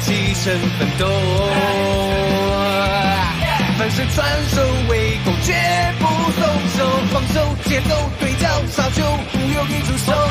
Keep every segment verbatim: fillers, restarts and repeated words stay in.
起身奋斗。翻身转手为攻，绝不松手，放手节奏对角杀球，不犹豫出手。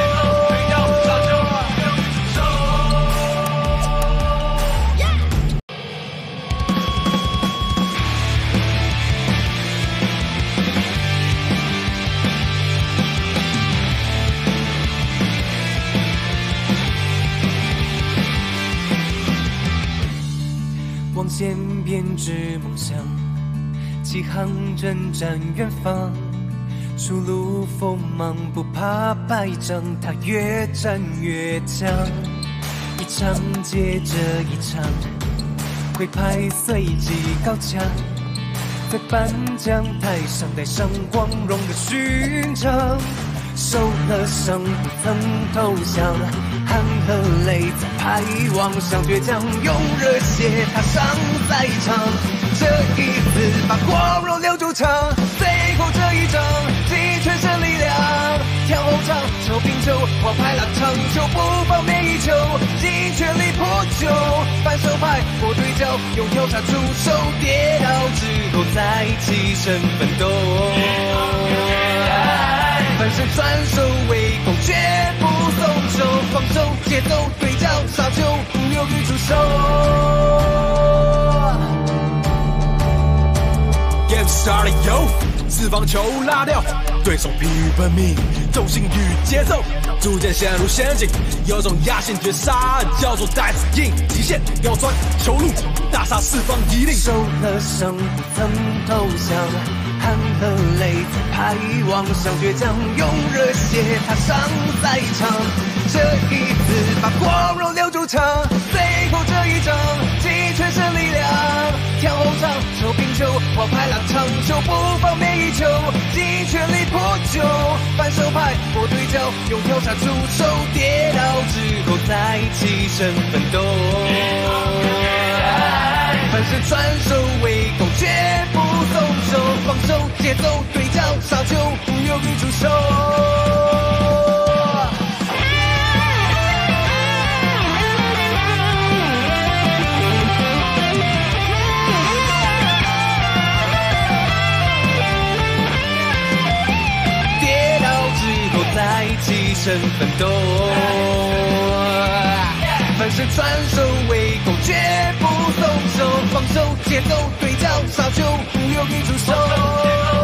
望线编织梦想，起航征战远方，出路锋芒不怕败仗，他越战越强，一场接着一场，挥拍随即高墙，在颁奖台上带上光荣的勋章，受了伤不曾投降，汗和泪在排望上倔强，用热血踏上赛场，这一次把光荣留住场，最后这一仗尽全身力量，跳后场球拼球，王牌拉长球，不放免一球，尽全力扑救，反手拍过对角，用跳杀出手，跌倒之后再起身奋斗。翻身转手为攻，绝不松手，放手节奏对角杀球，不犹豫出手。 Game started yo， 四方球拉掉，对手疲于奔命，重心与节奏逐渐陷入陷阱，有种压线绝杀叫做带子硬，极限要钻球路，大杀四方一令。 受了伤不曾投降，汗和泪在排望上倔强，用热血踏上赛场，这一次把光荣留住场，最后这一仗尽全身力量，跳后场球拼球，王牌拉长球，不放免一球，尽全力扑救，反手拍过对角，用跳杀出手，跌倒之后再起身奋斗。翻身转手为攻，绝不松手，放手节奏对角杀球，不犹豫出手。跌倒之后再起身奋斗。翻身转手为攻，绝不松手，放手节奏对角杀球，不犹豫出手。